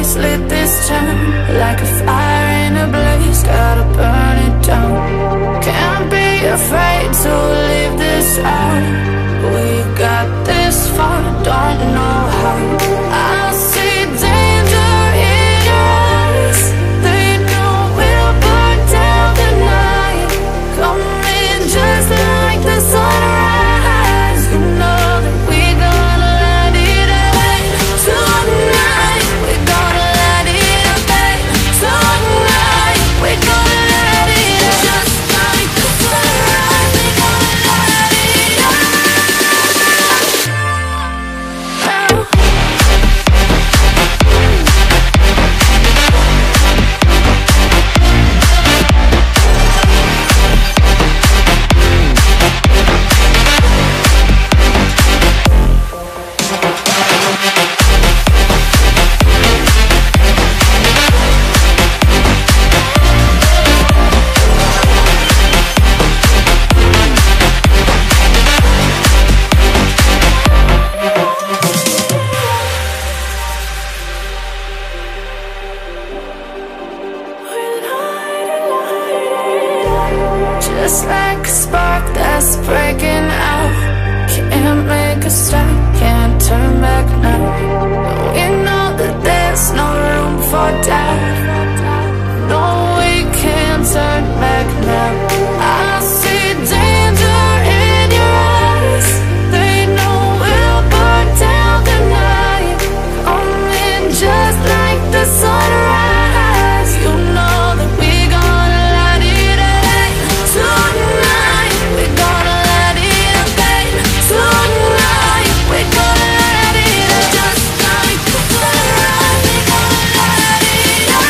face lit this town like a fire in a blaze, gotta burn it down. Can't be afraid to leave this out. We got this far, don't know how. I see danger in your eyes. They know we'll burn down the night. Coming just like the sunrise. You know that we gonna light it up tonight. We gonna light it up tonight. We gonna light it up just like the sunrise. We gonna light it up. Just like a spark that's breaking out. Can't make a stop, can't turn back now. We know that there's no room for doubt. No, we can't turn back now. I see danger in your eyes. They know we'll burn down the night. Coming just like the sunrise. You know that we gonna light it up tonight. We gonna light it up tonight. We gonna light it up just like the sunrise. We gonna light it up.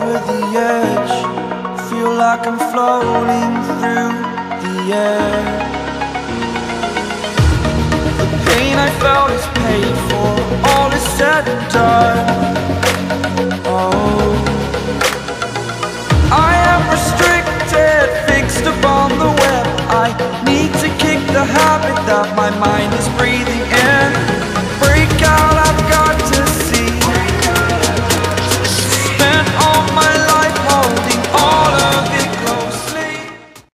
over the edge. Feel like I'm floating through the air. The pain I felt is paid for, all is said and done. Oh, I am restricted, fixed upon the web. I need to kick the habit that my mind is breathing.